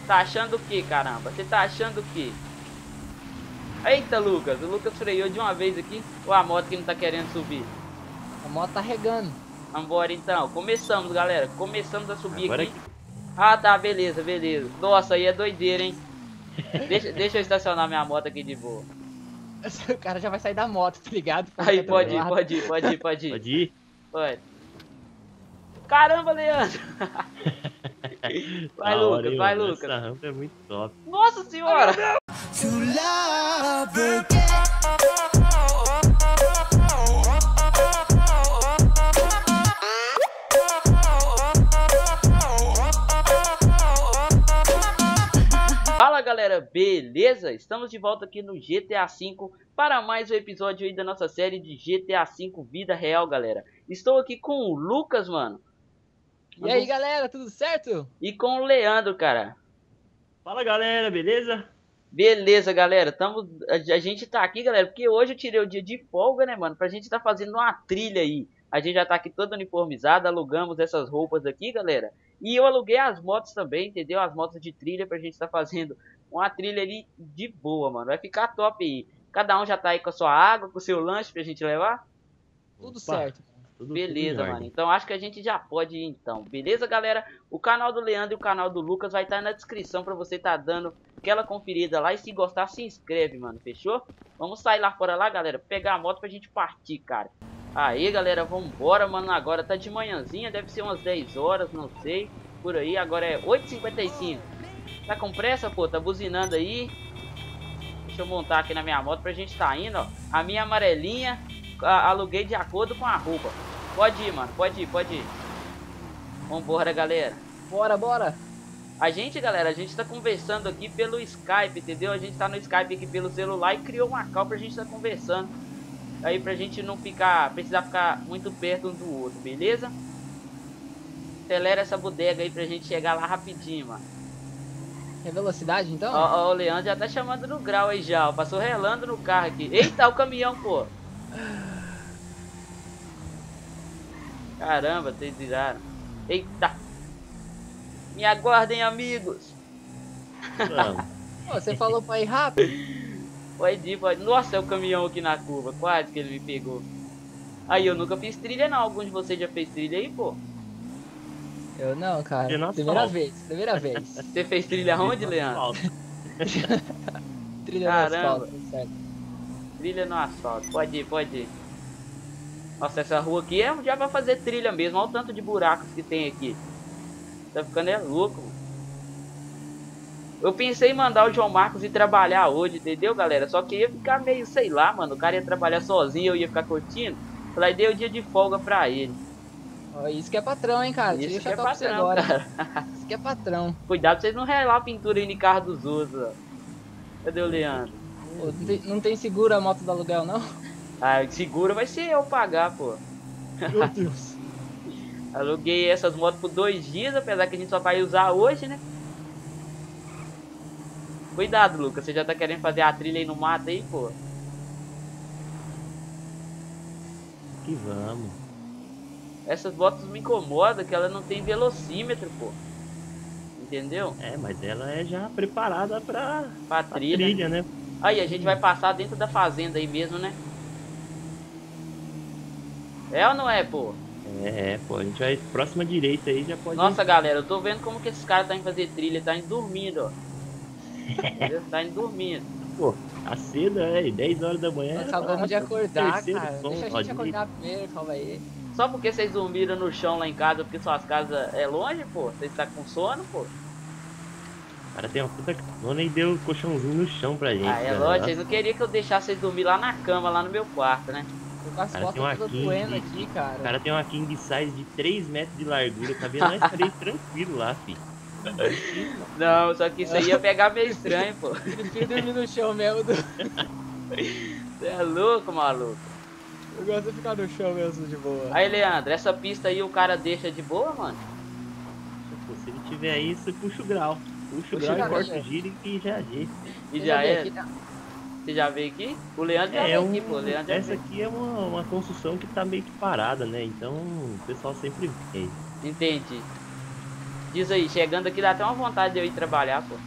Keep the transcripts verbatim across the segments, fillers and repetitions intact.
Tá achando o que, caramba? Você tá achando o que? Eita, Lucas. O Lucas freou de uma vez aqui. Ou a moto que não tá querendo subir? A moto tá regando. Vambora então. Começamos, galera. Começamos a subir Agora aqui. que... Ah, tá. Beleza, beleza. Nossa, aí é doideira, hein? Deixa, deixa eu estacionar minha moto aqui de boa. O cara já vai sair da moto, tá ligado? Aí, pode ir, pode ir, pode ir, pode ir. Pode ir? Pode. Caramba, Leandro. Vai, Da Lucas, hora, hein, vai, mano? Lucas. Essa rampa é muito top. Nossa senhora. Fala, galera, beleza? Estamos de volta aqui no G T A cinco para mais um episódio aí da nossa série de G T A cinco Vida Real, galera. Estou aqui com o Lucas, mano. E aí, galera, tudo certo? E com o Leandro, cara. Fala, galera, beleza? Beleza, galera. Tamo, a, a gente tá aqui, galera, porque hoje eu tirei o dia de folga, né, mano? Pra gente tá fazendo uma trilha aí. A gente já tá aqui todo uniformizado, alugamos essas roupas aqui, galera. E eu aluguei as motos também, entendeu? As motos de trilha pra gente tá fazendo uma trilha ali de boa, mano. Vai ficar top aí. Cada um já tá aí com a sua água, com o seu lanche pra gente levar? Tudo Opa, certo. Tudo, Beleza, tudo em mano. ordem. Então acho que a gente já pode ir então. Beleza, galera? O canal do Leandro e o canal do Lucas vai estar na descrição pra você tá dando aquela conferida lá. E se gostar, se inscreve, mano. Fechou? Vamos sair lá fora lá, galera. Pegar a moto pra gente partir, cara. Aí, galera, vambora, mano. Agora tá de manhãzinha, deve ser umas dez horas, não sei. Por aí, agora é oito e cinquenta e cinco. Tá com pressa, pô? Tá buzinando aí. Deixa eu montar aqui na minha moto pra gente tá indo, ó. A minha amarelinha, a, aluguei de acordo com a roupa. Pode ir, mano. Pode ir, pode ir. Vambora, galera. Bora, bora. A gente, galera, a gente tá conversando aqui pelo Skype, entendeu? A gente tá no Skype aqui pelo celular e criou uma call pra gente tá conversando. Aí pra gente não ficar, precisar ficar muito perto um do outro, beleza? Acelera essa bodega aí pra gente chegar lá rapidinho, mano. É velocidade, então? Ó, ó, o Leandro já tá chamando no grau aí já, ó. Passou relando no carro aqui. Eita, o caminhão, pô. Caramba, vocês viraram. Eita. Me aguardem, amigos. Vamos. Pô, você falou pra ir rápido? Pode ir, pode. Nossa, é o caminhão aqui na curva. Quase que ele me pegou. Aí, eu nunca fiz trilha não. Algum de vocês já fez trilha aí, pô? Eu não, cara. Trilha no Primeira asfalto. vez, primeira vez. Você fez trilha onde, Leandro? Asfalto. Trilha no Caramba. asfalto, tudo certo. Trilha no asfalto. Pode ir, pode ir. Nossa, essa rua aqui é já pra fazer trilha mesmo. Olha o tanto de buracos que tem aqui. Tá ficando é louco, mano. Eu pensei em mandar o João Marcos ir trabalhar hoje, entendeu, galera? Só que ia ficar meio, sei lá, mano. O cara ia trabalhar sozinho, eu ia ficar curtindo. Falei, dei o dia de folga pra ele. Ó, isso que é patrão, hein, cara. Isso Deixa que é eu falar pra você patrão, agora. cara. Isso que é patrão. Cuidado pra vocês não relar a pintura aí no carro dos outros, ó. Cadê o Leandro? Pô, não, tem, não tem seguro a moto do aluguel, não? Ah, seguro vai ser eu pagar, pô. Meu Deus. Aluguei essas motos por dois dias, apesar que a gente só vai usar hoje, né? Cuidado, Lucas. Você já tá querendo fazer a trilha aí no mato aí, pô? Que vamos. Essas motos me incomodam, que ela não tem velocímetro, pô. Entendeu? É, mas ela é já preparada pra, Pra pra trilha. trilha, né? Aí, a gente vai passar dentro da fazenda aí mesmo, né? É ou não é, pô? É, pô, a gente vai próxima direita aí, já pode... Nossa, galera, eu tô vendo como que esses caras tá indo fazer trilha. Tá indo dormindo, ó. Entendeu? Tá indo dormindo. Pô, tá cedo, é, dez horas da manhã. Nós acabamos de acordar, terceiro cara. som, Deixa a ó, gente de- acordar primeiro, calma aí. Só porque vocês dormiram no chão lá em casa, porque suas casas é longe, pô? Vocês tá com sono, pô? O cara tem uma puta cona e deu colchãozinho no chão pra gente. Ah, é cara. lógico, vocês não queriam que eu deixasse vocês dormir lá na cama, lá no meu quarto, né? Tô com as Cara, tem uma costas todas King. doendo aqui, cara. O cara tem uma king size de três metros de largura, cabia nós três tranquilo lá, fi. Não, só que isso aí ia pegar meio estranho, pô. Prefiro dormir no chão mesmo. Do... Você é louco, maluco. Eu gosto de ficar no chão mesmo, de boa. Aí, Leandro, essa pista aí o cara deixa de boa, mano? Pô, se ele tiver aí, você puxa o grau. Puxa o Puxa grau o e grau, corta né? o giro e já ajeita. E Você já veio é? aqui, tá? Você já veio aqui? O Leandro já É, veio um, aqui, pô. O Leandro já essa veio. aqui é uma, uma construção que tá meio que parada, né? Então o pessoal sempre vem. Entendi. Diz aí, chegando aqui dá até uma vontade de eu ir trabalhar, pô.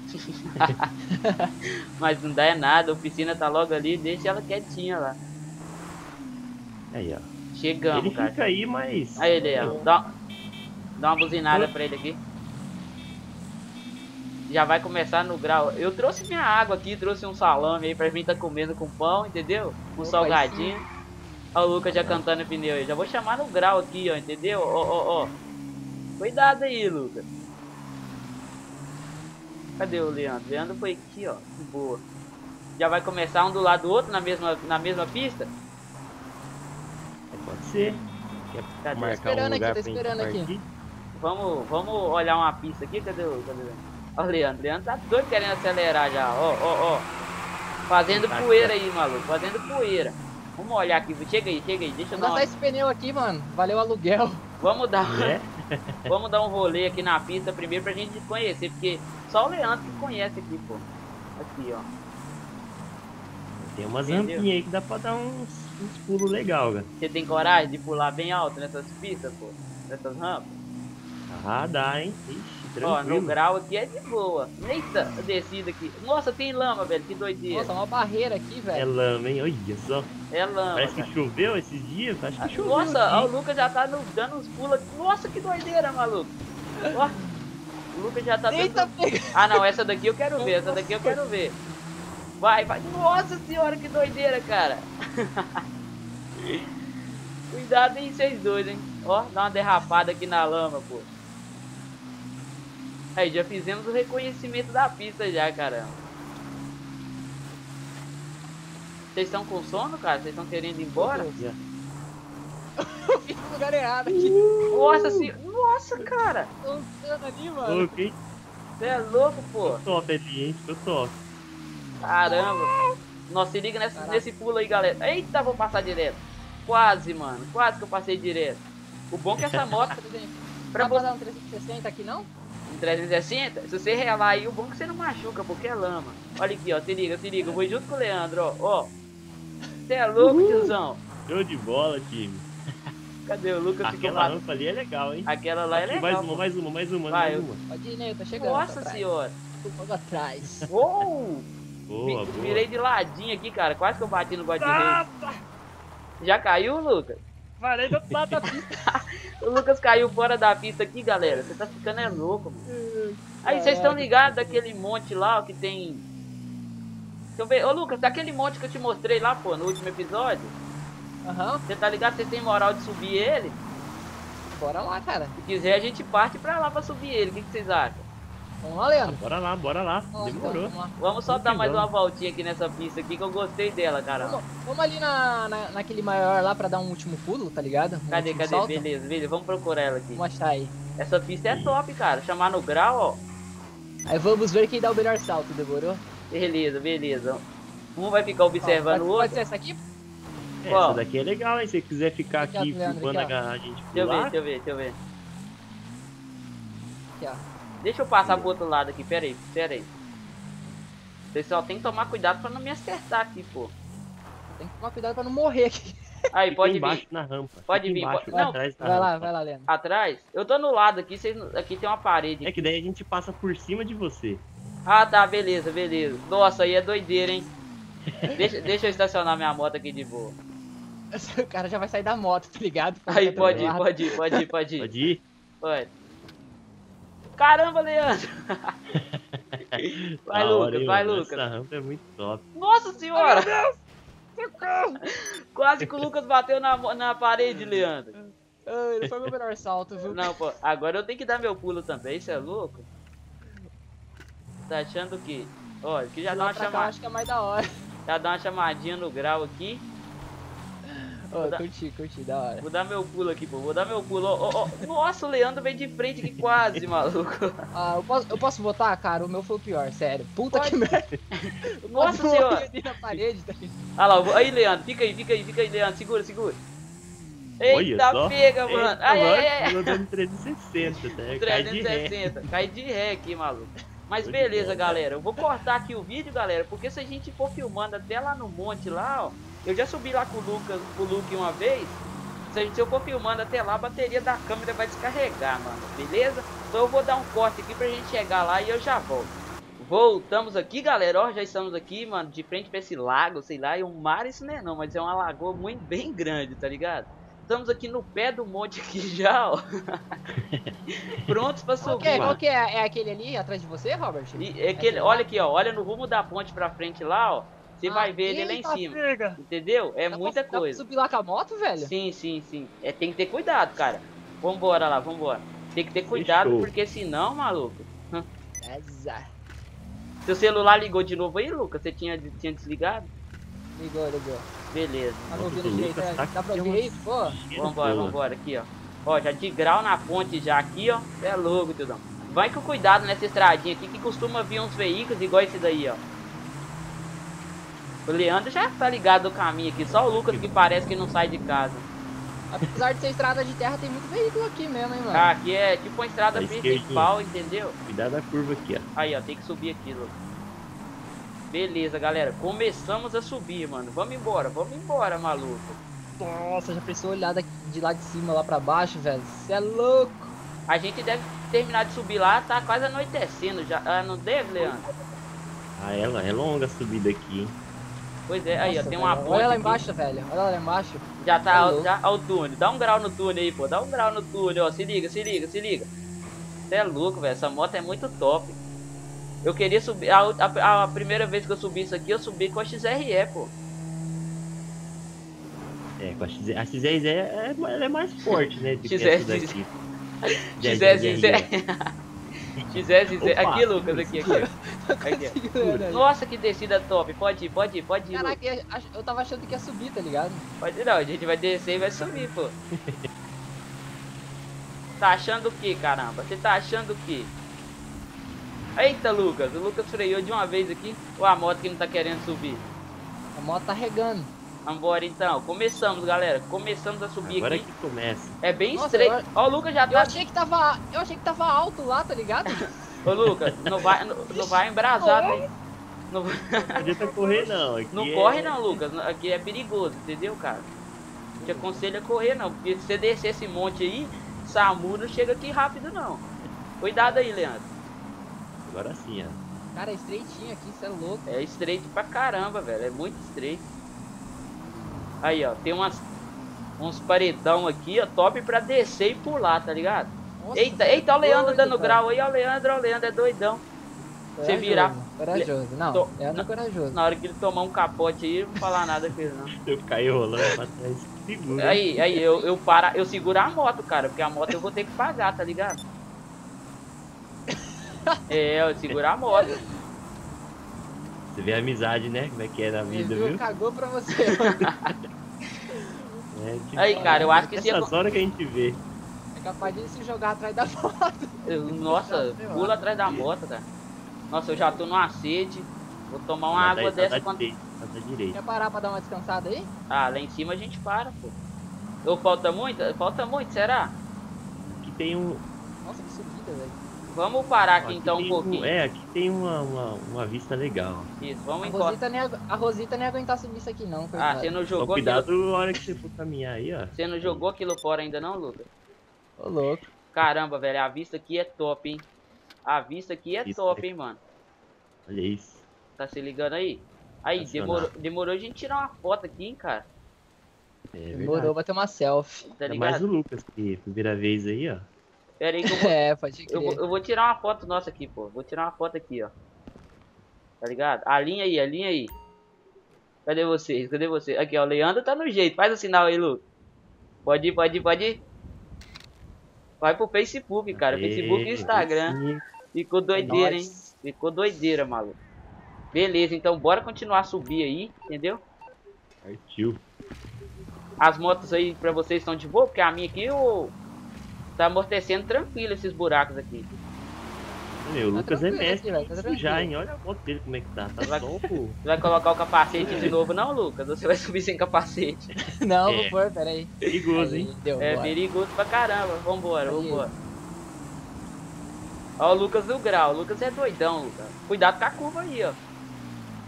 Mas não dá é nada, a oficina tá logo ali, deixa ela quietinha lá. Aí, ó. Chegamos, Ele cara. fica aí, mas... Aí ele, ó. Dá, dá uma buzinada pra ele aqui. Já vai começar no grau. Eu trouxe minha água aqui, trouxe um salame aí pra mim tá comendo com pão, entendeu? Um Opa, salgadinho. Olha o Lucas já cantando pneu aí. Já vou chamar no grau aqui, ó, entendeu? Ó, ó, ó. Cuidado aí, Lucas. Cadê o Leandro? Leandro foi aqui, ó. Que boa. Já vai começar um do lado do outro na mesma, na mesma pista? É, pode ser. Quer Cadê? marcar esperando um aqui, lugar tô pra gente esperando aqui. partir? Vamos, vamos olhar uma pista aqui. Cadê o, cadê o Leandro? Ó o Leandro. Leandro tá doido querendo acelerar já. Ó, ó, ó. Fazendo Tá poeira aqui, aí, maluco. Fazendo poeira. Vamos olhar aqui. Chega aí, chega aí. Deixa eu Vou dar gastar uma... esse pneu aqui, mano. Valeu o aluguel. Vamos dar... É? Vamos dar um rolê aqui na pista primeiro pra gente conhecer. Porque só o Leandro que conhece aqui, pô. Aqui, ó. Tem umas Entendeu? rampinhas aí que dá pra dar uns, uns pulos legal, cara. Você tem coragem de pular bem alto nessas pistas, pô? Nessas rampas? Ah, dá, hein? Ixi, Ó, no tranquilo. grau aqui é de boa. Eita, a descida aqui. Nossa, tem lama, velho. Que doideira. Nossa, uma barreira aqui, É velho. lama, hein? Olha só. É lama. Parece cara. que choveu esses dias. Acho que choveu. Nossa, aqui. ó, o Lucas já tá no, dando uns pulos aqui. Nossa, que doideira, maluco. Ó, o Lucas já tá Eita, dando... pega. Ah, não, essa daqui eu quero ver. Essa daqui eu quero ver. Vai, vai. Nossa senhora, que doideira, cara. Cuidado aí, vocês dois, hein. Ó, dá uma derrapada aqui na lama, pô. Aí, já fizemos o reconhecimento da pista já, caramba. Vocês estão com sono, cara? Vocês estão querendo ir embora? Já. Eu fiz no lugar errado aqui. Nossa senhora. Nossa, cara. Tô andando ali, mano. Ok, hein? Você é louco, pô. Top ali, hein? Ficou top. Caramba. Nossa, se liga nesse, Caraca. nesse pulo aí, galera. Eita, vou passar direto. Quase, mano. Quase que eu passei direto. O bom é que essa moto... Pra pra você... dar um trezentos e sessenta aqui, não? Em trezentos e sessenta, se você relar aí, o bom é que você não machuca, porque é lama. Olha aqui, ó. Se liga, se liga. Eu vou junto com o Leandro, ó. Ó. Você é louco, tiozão. Show de bola, time. Cadê o Lucas? Ficou Aquela passando. rampa ali é legal, hein? Aquela lá é Aqui, legal. mais uma, pô. mais uma, mais uma, Vai, mais eu- uma. Pode ir, né? Eu tô chegando. Nossa atrás. senhora. Tô um pouco atrás. Uou! Boa, Vi- boa. Virei de ladinho aqui, cara. Quase que eu bati no guarda Já caiu, Lucas? Parei do outro lado da pista. O Lucas caiu fora da pista aqui, galera. Você tá ficando é louco, mano. Aí, vocês estão ligados daquele monte lá, ó, que tem... Deixa eu ver. Ô, Lucas, daquele monte que eu te mostrei lá, pô, no último episódio. Aham. Você tá ligado? Vocês têm moral de subir ele? Bora lá, cara. Se quiser, a gente parte pra lá pra subir ele. O que, que vocês acham? Vamos lá, Leandro. Bora lá, bora lá. Vamos, Demorou. Vamos lá. Vamos só Vamos dar que mais uma vamos. voltinha aqui nessa pista aqui, que eu gostei dela, cara. Vamos, vamos ali na, na, naquele maior lá pra dar um último pulo, tá ligado? Um Cadê, último cadê? salto. Beleza, beleza. Vamos procurar ela aqui. Vamos achar aí. Essa pista é top, cara. Chamar no grau, ó. Aí vamos ver quem dá o melhor salto, demorou? Beleza, beleza. Um vai ficar Ó, observando pode, o pode outro. ser essa aqui? É, Qual? essa daqui é legal, hein? Se você quiser ficar Aqui, ó, aqui Leandro, filmando aqui, ó. a gente Deixa eu ver, pular, deixa eu ver, deixa eu ver. Aqui, ó. Deixa eu passar pro outro lado aqui, pera aí, pera aí. Vocês só tem que tomar cuidado pra não me acertar aqui, pô. Tem que tomar cuidado pra não morrer aqui. Aí, fica pode embaixo vir. na rampa. Pode Fica vir, embaixo, pode- não, atrás da Vai lá, rampa. vai lá, Leandro. Atrás? Eu tô no lado aqui, vocês... aqui tem uma parede. É que daí a gente passa por cima de você. Ah, tá, beleza, beleza. Nossa, aí é doideira, hein? Deixa, deixa eu estacionar minha moto aqui de boa. O cara já vai sair da moto, tá ligado? Aí, Tá pode do ir, lado. pode ir, pode ir, pode ir. Pode ir? Pode. Caramba, Leandro! Vai, Da Lucas, hora, hein, vai, mano? Lucas. Essa rampa é muito top. Nossa senhora! Socorro! Quase que o Lucas bateu na, mo- na parede, Leandro. Ai, não foi meu melhor salto, viu? Não, pô, agora eu tenho que dar meu pulo também, isso é louco? Tá achando que... Olha, que já dá Lá uma, pra cá eu chama... acho que é mais da hora. já dá uma chamadinha no grau aqui. Ô, dar- curti, curti, da hora. Vou dar meu pulo aqui, pô, vou dar meu pulo. Ó, ó, ó. Nossa, o Leandro veio de frente aqui quase, maluco. Ah, eu posso, eu posso votar, cara? O meu foi o pior, sério. Puta Pode. que merda. Eu Nossa quase morri senhora. ali na parede, tá ligado? Olha lá, eu vou- aí, Leandro, fica aí, fica aí, fica aí, Leandro, segura, segura. Olha Eita, só. pega, mano. Eita, Ai, ai, mano, ai, ai. pulou dando trezentos e sessenta, né? Cai de trezentos e ré. sessenta, cai de ré aqui, maluco. Mas Show de beleza, bola. galera, eu vou cortar aqui o vídeo, galera, porque se a gente for filmando até lá no monte lá, ó, eu já subi lá com o Lucas, com o Luke uma vez. se, se eu for filmando até lá, a bateria da câmera vai descarregar, mano. Beleza? Então eu vou dar um corte aqui pra gente chegar lá e eu já volto. Voltamos aqui, galera, ó, já estamos aqui, mano, de frente pra esse lago, sei lá, e um mar isso não é não, mas é uma lagoa muito bem grande, tá ligado? Estamos aqui no pé do monte aqui já, ó. Prontos pra subir. Qual que, é, qual que é? É aquele ali atrás de você, Robert? E, é aquele, é olha aqui, ó, olha no rumo da ponte pra frente lá, ó. Você ah, vai ver ele lá em cima, pega. Entendeu? É dá muita pra, coisa. Dá pra subir lá com a moto, velho? Sim, sim, sim. É, tem que ter cuidado, cara. Vambora lá, vambora. Tem que ter cuidado, Fechou. Porque senão, maluco... Exato. Seu celular ligou de novo aí, Lucas? Você tinha, tinha desligado? Ligou, ligou. Beleza. Tá ouvindo direito, né? Dá pra ouvir aí, pô? Vambora, vambora, aqui, ó. Ó, já de grau na ponte já aqui, ó. É louco, tiozão. Vai com cuidado nessa estradinha aqui, que costuma vir uns veículos igual esse daí, ó. O Leandro já tá ligado no caminho aqui, só o Lucas que parece que não sai de casa. Apesar de ser estrada de terra, tem muito veículo aqui mesmo, hein, mano? Ah, aqui é tipo uma estrada principal, entendeu? Cuidado da curva aqui, ó. Aí, ó, tem que subir aqui, Lucas. Beleza, galera, começamos a subir, mano. Vamos embora, vamos embora, maluco. Nossa, já pensou olhar daqui, de lá de cima lá pra baixo, velho? Você é louco. A gente deve terminar de subir lá, tá quase anoitecendo já. Ah, não deve, Leandro? Ah, é, é longa a subida aqui, hein? Pois é, aí, Nossa, ó, tem uma velho. ponte Olha lá aqui. embaixo, velho. Olha lá embaixo. Já tá, ó, já, ó, o túnel. Dá um grau no túnel aí, pô. Dá um grau no túnel, ó. Se liga, se liga, se liga. Você é louco, velho. Essa moto é muito top. Eu queria subir. A, a, a primeira vez que eu subi isso aqui, eu subi com a X R E, pô. É, com a X R E. A X R E é, ela é mais forte, né? X R E. X R E. X S Z, aqui, Lucas, aqui, aqui. aqui. Nossa, que descida top. Pode ir, pode ir, pode ir. Caraca, eu tava achando que ia subir, tá ligado? Pode ir, não. A gente vai descer e vai subir, pô. Tá achando o que, caramba? Você tá achando o que? Eita, Lucas. O Lucas freou de uma vez aqui. Ou a moto que não tá querendo subir? A moto tá regando. Vambora então, começamos, galera. Começamos a subir Agora aqui. Agora que começa. É bem Nossa, estreito. eu... Ó, o Lucas já tá. Eu achei que tava. Eu achei que tava alto lá, tá ligado? Ô, Lucas, não vai, não, não vai embrasar, né? Não, não adianta correr, não. Aqui não é... corre, não, Lucas. Aqui é perigoso, entendeu, cara? Não te aconselho a correr, não. Porque se você descer esse monte aí, SAMU não chega aqui rápido, não. Cuidado aí, Leandro. Agora sim, ó. Cara, é estreitinho aqui, você é louco. É estreito pra caramba, velho. É muito estreito. Aí, ó, tem umas, uns paredão aqui, ó, top pra descer e pular, tá ligado? Nossa, eita, eita, ó o Leandro doido, dando cara. grau aí, ó o Leandro, ó o Leandro é doidão. Corajoso, você virar... Corajoso, não, Tô... Leandro é corajoso. Na hora que ele tomar um capote aí, eu não vou falar nada com ele, não. Eu caí rolando pra trás, segura. Aí, aí, eu, eu, para, eu seguro a moto, cara, porque a moto eu vou ter que pagar, tá ligado? É, eu seguro a moto. Você vê a amizade, né? Como é que é na vida, viu? viu? Cagou pra você. É, tipo, aí, cara, eu acho que se... Essas horas que a gente vê. É capaz de se jogar atrás da moto. Nossa, pula atrás da moto, cara. Nossa, eu já tô numa sede. Vou tomar uma água tá, dessa tá quando... direita, tá direita. Quer parar pra dar uma descansada aí? Ah, lá em cima a gente para, pô. Ou falta muito? Falta muito, será? Aqui tem um... Nossa, que subida, velho. Vamos parar aqui, aqui então um pouquinho. Um, é, aqui tem uma, uma, uma vista legal. Isso, vamos a embora. Rosita nem, a Rosita nem aguentar subir isso aqui não, coitado. Ah, você não jogou Só cuidado aquilo... na hora que você for caminhar aí, ó. Você não jogou aquilo fora ainda não, Lucas? Ô, louco. Caramba, velho, a vista aqui é top, hein? A vista aqui é isso top, é... hein, mano? Olha isso. Tá se ligando aí? Aí, demorou, demorou a gente tirar uma foto aqui, hein, cara? É demorou, vai ter uma selfie. Tá é ligado? mais o Lucas, que primeira vez aí, ó. Pera aí que eu vou... É, pode crer. Eu vou, eu vou tirar uma foto nossa aqui, pô. Vou tirar uma foto aqui, ó. Tá ligado? A linha aí, a linha aí. Cadê vocês? Cadê vocês? Aqui, ó. O Leandro tá no jeito. Faz o sinal aí, Lu. Pode ir, pode ir, pode ir. Vai pro Facebook, cara. Aê, Facebook e Instagram. Sim. Ficou doideira, é hein? Ficou doideira, maluco. Beleza, então bora continuar a subir aí, entendeu? Partiu. As motos aí pra vocês estão de boa? Porque a minha aqui, eu... tá amortecendo tranquilo esses buracos aqui. Meu, o tá Lucas é mestre aqui, tá já, hein? Olha a moto dele como é que tá. Tá vai, só o... Você vai colocar o capacete de novo não, Lucas? Ou você vai subir sem capacete? Não, é. vou pôr, peraí. Perigoso, aí, hein? Deu, é bora. perigoso pra caramba. Vambora, aí. vambora. Ó o Lucas do grau. O Lucas é doidão, Lucas. Cuidado com a curva aí, ó.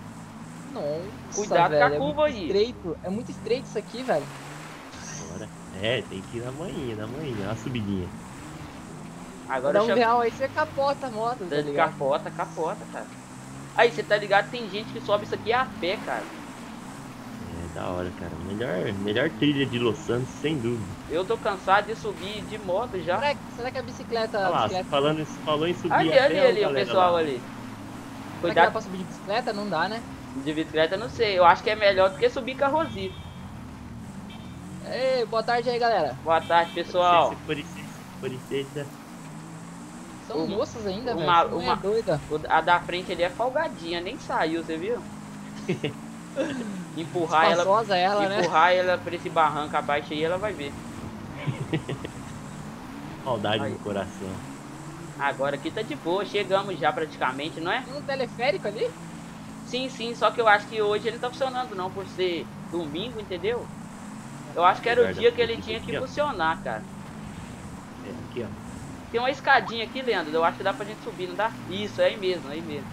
Nossa, Cuidado velho, com a curva é muito aí. Estreito. É muito estreito isso aqui, velho. Bora. É, tem que ir na manhã, na manhã, uma subidinha. Agora Dá eu um chamo... real aí, você capota a moto, tá ligado? Capota, capota, cara. Aí, você tá ligado? Tem gente que sobe isso aqui a pé, cara. É, da hora, cara. Melhor, melhor trilha de Los Santos, sem dúvida. Eu tô cansado de subir de moto já. Será, que- será que a bicicleta... Olha lá, bicicleta... falando, falou em subir Ali, a ali, pé, ó, ali, o galera pessoal lá. ali. Será que dá Cuidado pra subir de bicicleta? Não dá, né? de bicicleta, não sei. Eu acho que é melhor do que subir carrozinho. Ei, boa tarde aí, galera. Boa tarde, pessoal. Com licença, com licença. São Uma- moças ainda, velho. uma- Uma, uma- é doida. O- A da frente ali é folgadinha, nem saiu, você viu? Empurrar ela, Espaçosa ela, né? empurrar ela pra esse barranco abaixo aí, ela vai ver. Maldade Aí. no coração. Agora aqui tá de boa, chegamos já praticamente, não é? Tem um teleférico ali? Sim, sim, só que eu acho que hoje ele não tá funcionando não, por ser domingo, entendeu? Eu acho que era o Guarda dia que ele aqui, tinha que aqui, ó. funcionar, cara. É, aqui, ó. Tem uma escadinha aqui, Leandro, eu acho que dá pra gente subir, não dá? Isso, é aí mesmo, é aí mesmo.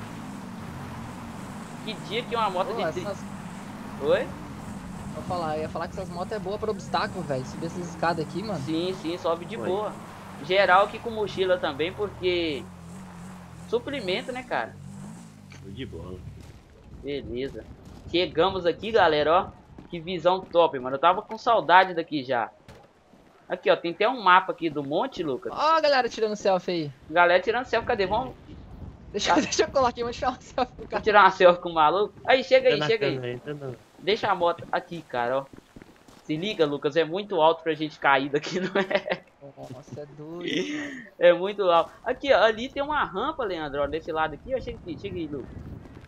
Que dia que uma moto Pô, de... tri- essas... Oi? Vou falar, eu ia falar que essas motos é boa pra obstáculo, velho. Subir essas escadas aqui, mano. Sim, sim, sobe de Oi. boa. Geral aqui com mochila também, porque... Suplemento, né, cara? Show de bola. Beleza. Chegamos aqui, galera, ó. Que visão top, mano. Eu tava com saudade daqui já. Aqui, ó. Tem até um mapa aqui do monte, Lucas. Ó a galera tirando selfie aí. Galera tirando selfie. Cadê? Vamos, Deixa, deixa eu colar aqui, vamos tirar uma selfie do vamos cara. tirar uma selfie com o maluco? Aí, chega aí, Tá na chega aí. câmera, tá na- Deixa a moto aqui, cara, ó. Se liga, Lucas. É muito alto pra gente cair daqui, não é? Nossa, é doido. É muito alto. Aqui, ó. Ali tem uma rampa, Leandro, ó. Desse lado aqui, ó. Chega aqui, chega aí, Lucas.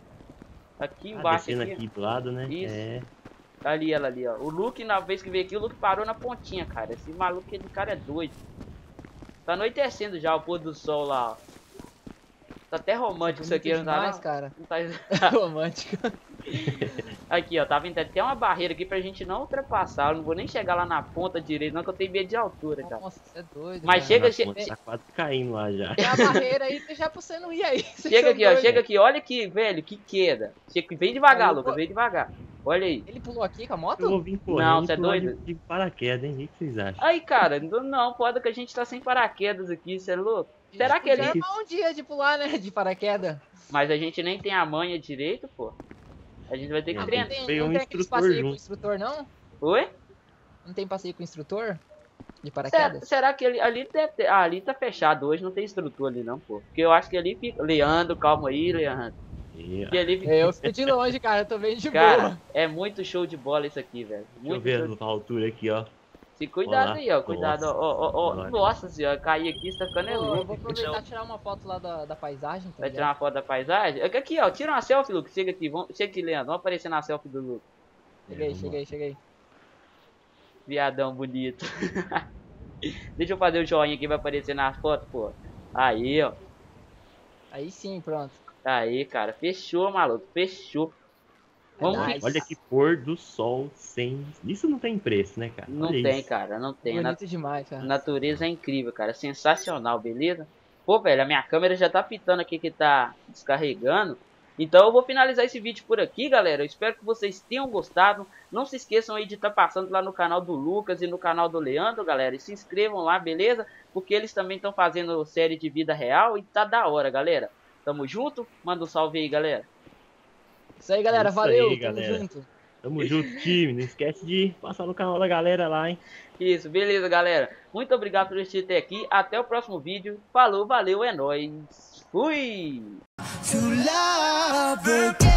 Aqui Ah, embaixo, descendo aqui. aqui do lado, né? Isso. É. Ali, ela ali, ó. O Luke, na vez que veio aqui, o Luke parou na pontinha, cara. Esse maluco, esse cara é doido. Tá anoitecendo já o pôr do sol lá, ó. Tá até romântico isso aqui, não tá? demais, Não? cara. Não tá... Romântico. Aqui, ó, tá vendo? Tem uma barreira aqui pra gente não ultrapassar. Eu não vou nem chegar lá na ponta direita, não, que eu tenho medo de altura, cara. Nossa, você é doido. Mas cara. chega, Na che- ponta, tá quase caindo lá já. Tem a barreira aí, já pra você não ir aí. Vocês Chega são aqui, ó, doidos. chega aqui. Olha aqui, velho, que queda. Chega... Vem devagar, Aí, Lucas, pô. vem devagar. Olha aí. Ele pulou aqui com a moto? Eu vou vir correndo. Não, cê é e pular doido? De, de paraquedas, hein? O que que vocês acham? Aí, cara, não, não, foda que a gente tá sem paraquedas aqui, cê é louco? Será que ele ele... um dia de pular, né? De paraquedas. Mas a gente nem tem a manha direito, pô. A gente vai ter que Não, treinar. tem- Tem, Pegou não um tem aqueles instrutor passeio com junto. instrutor, não? Oi? Não tem passeio com instrutor? De Será, paraquedas? será que ali, ali deve ter... Ah, ali tá fechado hoje, não tem instrutor ali não, pô. Porque eu acho que ali fica... Leandro, calma aí, Leandro. E, ó, Porque ali fica... É, eu fico de longe, cara. Eu tô vendo de Cara, boa. é muito show de bola isso aqui, velho. deixa eu Muito ver show de... a altura aqui, ó. Se cuidado Olá. aí, ó. Cuidado, ó. ó, ó, ó. Olha. Nossa senhora, cair aqui, você tá ficando é Pô, eu louco. vou aproveitar Então, e tirar uma foto lá da, da paisagem, tá vai tirar ligado? uma foto da paisagem? Aqui, aqui, ó. Tira uma selfie, Lucas. Chega aqui, vamos... chega aqui, Leandro. Vamos aparecer na selfie do Lucas. Cheguei, vamos cheguei, cheguei. Viadão bonito. Deixa eu fazer o joinha aqui, vai aparecer na foto, pô. Aí, ó. Aí sim, pronto. Aí, cara. Fechou, maluco. Fechou. Vamos Nice. fi- Olha que pôr do sol sem... Isso não tem preço, né, cara? Não Olha tem, isso. cara. Não tem. A nat- Bonito demais, cara. natureza é incrível, cara. Sensacional, beleza? Pô, velho, a minha câmera já tá pitando aqui que tá descarregando. Então eu vou finalizar esse vídeo por aqui, galera. Eu espero que vocês tenham gostado. Não se esqueçam aí de estar passando lá no canal do Lucas e no canal do Leandro, galera. E se inscrevam lá, beleza? Porque eles também estão fazendo série de vida real e tá da hora, galera. Tamo junto? Manda um salve aí, galera. Isso aí, galera. É isso Valeu. aí, Tamo galera. junto. Tamo junto, time. Não esquece de passar no canal da galera lá, hein? Isso, beleza, galera. Muito obrigado por assistir até aqui. Até o próximo vídeo. Falou, valeu, é nóis. Fui! to love again.